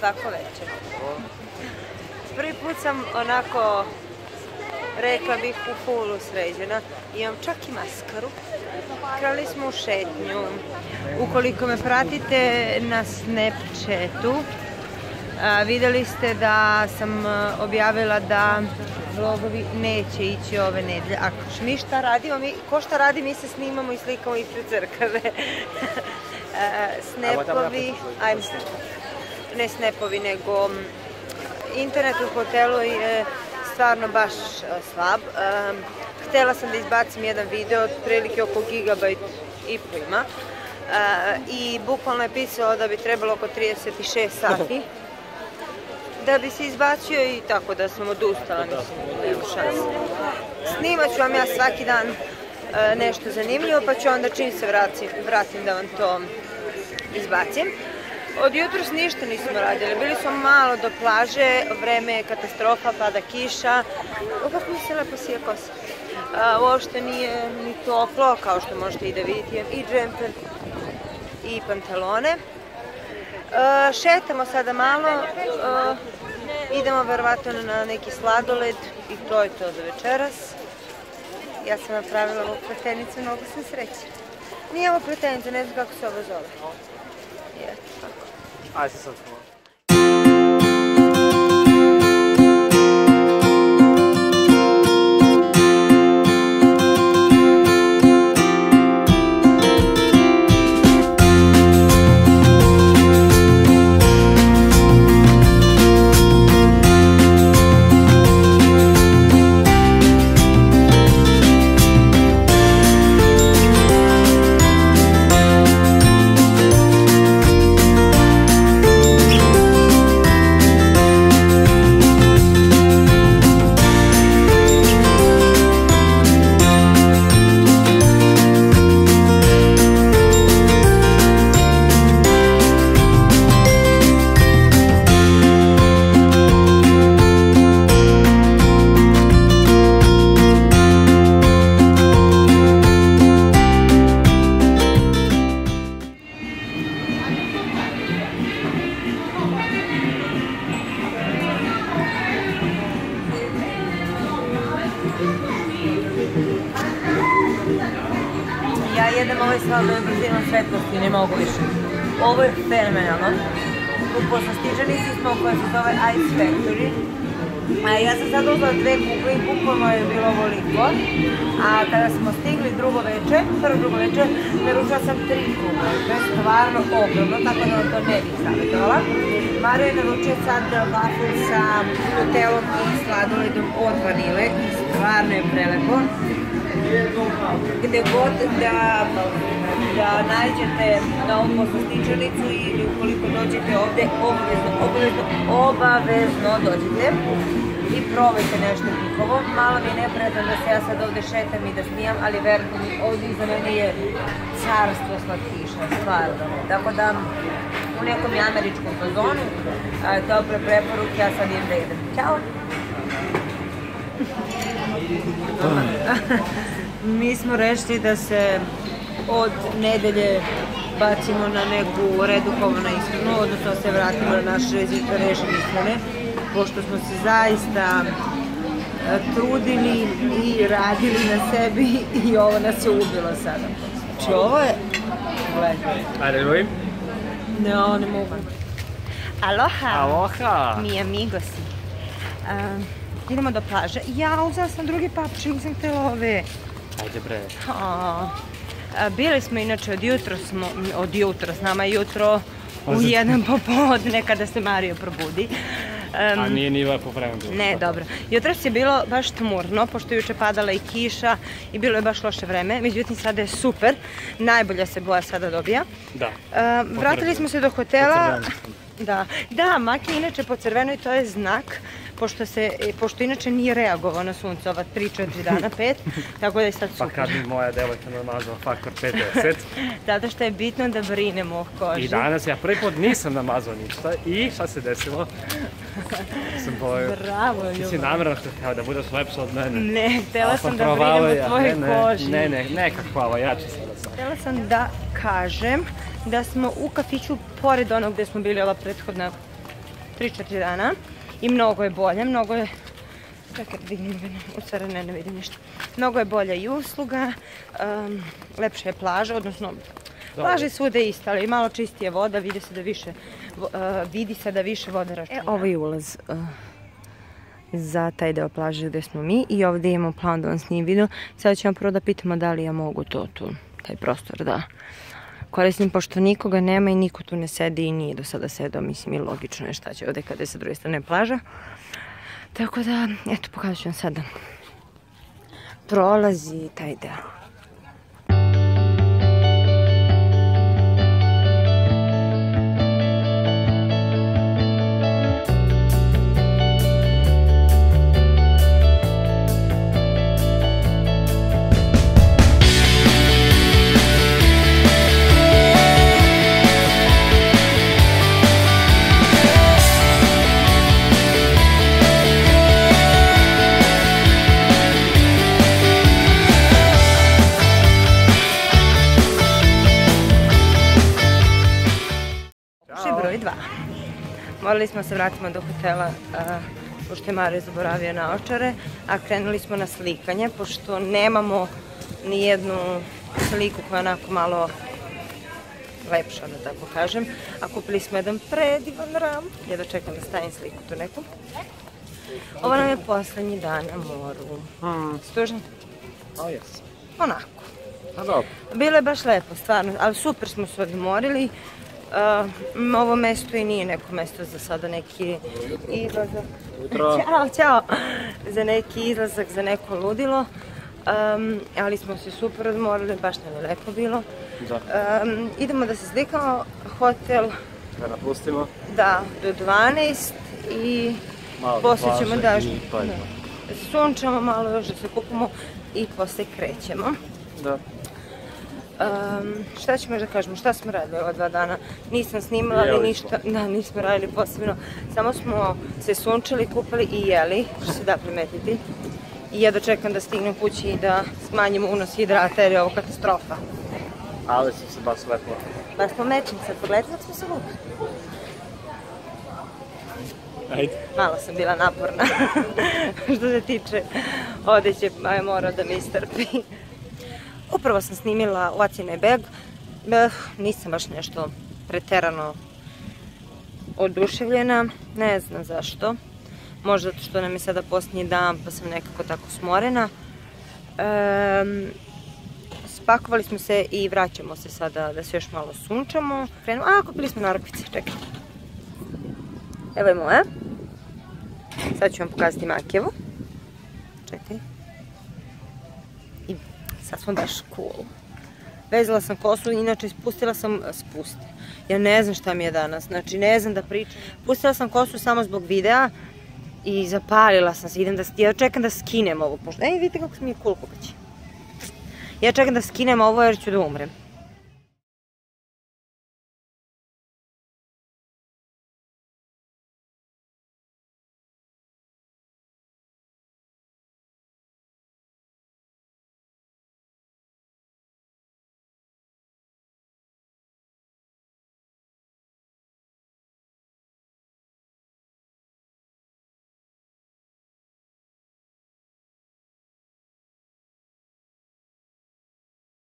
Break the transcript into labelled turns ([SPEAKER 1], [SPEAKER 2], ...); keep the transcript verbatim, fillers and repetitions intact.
[SPEAKER 1] svako večer. Prvi put sam onako, rekla bih, u fullu sređena. Imam čak i maskaru. Krali smo u šetnju. Ukoliko me pratite na Snapchatu, vidjeli ste da sam objavila da vlogovi neće ići ove nedelje. Ako mi šta radimo, mi, ko šta radi, mi se snimamo i slikamo ispred crkave. Snapovi, ajme, ne snapovi, nego internet u hotelu je stvarno baš slab. Htjela sam da izbacim jedan video, otprilike oko gigabajt i po ima. I bukvalno je pisalo da bi trebalo oko trideset šest sati da bi se izbacio i tako da sam odustala, mislim, nema šanse. Snimat ću vam ja svaki dan nešto zanimljivo, pa ću onda čim se vratim da vam to izbacim. Od jutros ništa nismo radili, bili smo malo do plaže, vreme je katastrofa, pada kiša. O, kako mi se lepo sije kosa. Uopšte nije ni toplo, kao što možete i da vidite, imam i džemper i pantalone. Šetamo sada malo, idemo verovatno na neki sladoled i to je to za večeras. Ja sam napravila ovu pletenicu, mnogo sam srećna. Nije ovo pletenica, ne znam kako se ovo zove. I eto, tako.
[SPEAKER 2] Ajde sad smo.
[SPEAKER 1] Ja jedem ovaj sladoled brzinom svetlosti, ne mogu više. Ovo je fenomenalno. U poslastičanici smo koja se zove Ice Factory. Ja sam sad uzela dve kugle i bukvalno je bilo ovoliko. A kada smo stigli drugo veče, prvo drugo veče, naručila sam tri kugle. To je stvarno ogromno, tako da vam to ne bih savjetovala. Mario je naručio sad wafel sa nutelom i sladoledom od vanile i stvarno je prelepo. Gde god da, da nađete na ovu poslastičanicu ili ukoliko dođete ovde, obavezno, obavezno, obavezno dođete i probajte nešto njihovo. Malo mi je neprijatno da se ja sad ovde šetam i da snijam, ali verujte mi, ovde iza mene je carstvo slatkiša, stvarno. Tako da u nekom i američkom fazonu, dobre preporuke, ja sad idem da idem. Ćao! Mi smo rešili da se od nedelje bacimo na neku redukovanu ishranu, odnosno da se vratimo na naš režim ishrane, pošto smo se zaista trudili i radili na sebi i ovo nas je ubilo sada. Znači ovo je...
[SPEAKER 2] Ajde, Luim.
[SPEAKER 1] Ne, ovo ne mogu. Aloha!
[SPEAKER 2] Aloha!
[SPEAKER 1] Mi amigosi. Idemo do plaže. Ja, uzela sam drugi papuče, nisam htjela ove.
[SPEAKER 2] Ajde bre.
[SPEAKER 1] Bili smo inače od jutro, od jutro, s nama jutro u jedan popodne kada se Mario probudi.
[SPEAKER 2] A nije ni lepo vreme bilo.
[SPEAKER 1] Ne, dobro. Jutros je bilo baš tmurno, pošto je juče padala i kiša i bilo je baš loše vreme. Međutim, sada je super. Najbolja se boja sada dobija.
[SPEAKER 2] Da.
[SPEAKER 1] Vratili smo se do hotela. Da, da, mak je inače po crvenoj, to je znak, pošto, se, pošto inače nije reagovao na sunce ova tri četiri dana, pet, tako da je sad super.
[SPEAKER 2] Pa kad mi moja devojka namazala faktor pedeset.
[SPEAKER 1] Zato što je bitno da brinemo o koži.
[SPEAKER 2] I danas ja prvi put nisam namazao ništa i šta se desilo? Sam bojio.
[SPEAKER 1] Bravo, ljubav.
[SPEAKER 2] Ti si namjerno htjela da budeš lepša od mene.
[SPEAKER 1] Ne, htjela sam da brinem o tvojoj koži.
[SPEAKER 2] Ne, ne, nekak hvala, jači sam da sam.
[SPEAKER 1] Htjela sam da kažem da smo u kafiću pored onog gde smo bili ova prethodna tri četiri dana i mnogo je bolje, mnogo je, čekaj da dignem ga, u stvari ne, ne vidim ništa, mnogo je bolja i usluga, um, lepša je plaža, odnosno plaža je svuda ista, ali malo čistije voda, vidi se da više, uh, vidi se da više vode računa. E, ovo je ulaz uh, za taj deo plaže gde smo mi i ovdje imamo plan da vam snimim video. Sada ćemo prvo da pitamo da li ja mogu to tu, taj prostor da koristim, pošto nikoga nema i niko tu ne sedi i nije do sada sedao, mislim i logično je šta će ovdje kada je sa druge strane plaža. Tako da, eto, pokazat ću vam sada prolazi taj deo. Broj dva. Morali smo se vratiti do hotela, a, pošto je Mario zaboravio naočare, a krenuli smo na slikanje, pošto nemamo ni jednu sliku koja je onako malo lepša, da tako kažem. A kupili smo jedan predivan ram. Ja da čekam da stavim sliku tu neku. Ovo nam je poslednji dan na moru.
[SPEAKER 2] Hmm.
[SPEAKER 1] Stužan?
[SPEAKER 2] O, jes.
[SPEAKER 1] Onako.
[SPEAKER 2] A dobro.
[SPEAKER 1] Bilo je baš lepo, stvarno, ali super smo se odmorili. Uh, ovo mesto i nije neko mesto za sada neki izlazak.
[SPEAKER 2] Jutro.
[SPEAKER 1] Ćao, ćao. Za neki izlazak, za neko ludilo. Um, ali smo se super odmorili, baš nam je lepo bilo.
[SPEAKER 2] Da.
[SPEAKER 1] Um, idemo da se slikamo, hotel
[SPEAKER 2] Da napustimo.
[SPEAKER 1] da, do dvanaest i poslije ćemo da, da sunčamo malo još da se kupamo i poslije krećemo.
[SPEAKER 2] Da.
[SPEAKER 1] Um, šta ćemo još da kažemo, šta smo radili ova dva dana? Nisam snimala, ali ništa, da, nismo radili posebno. Samo smo se sunčali, kupali i jeli, što se da primetiti. I ja dočekam da stignem kući i da smanjimo unos hidrata jer je ovo katastrofa.
[SPEAKER 2] Ali sam se baš lepo.
[SPEAKER 1] Baš smo mečim sad, pogledajte kako smo se vukli.
[SPEAKER 2] Ajde.
[SPEAKER 1] Malo sam bila naporna, što se tiče odeće, a je morao da mi istrpi. Upravo sam snimila What's Bag, nisam baš nešto preterano oduševljena, ne znam zašto. Možda zato što nam je sada posljednji dan pa sam nekako tako smorena. Um, spakovali smo se i vraćamo se sada da se još malo sunčamo. Krenemo, a kupili smo narukvice, čekaj. Evo je moja. Sad ću vam pokazati Makijevu. Čekaj. I sad smo baš cool. Vezala sam kosu, inače spustila sam, spusti. Ja ne znam šta mi je danas, znači ne znam da pričam. Pustila sam kosu samo zbog videa i zapalila sam se, idem da, ja čekam da skinem ovo, pošto, ej vidite kako mi je cool pokaći. Ja čekam da skinem ovo jer ću da umrem.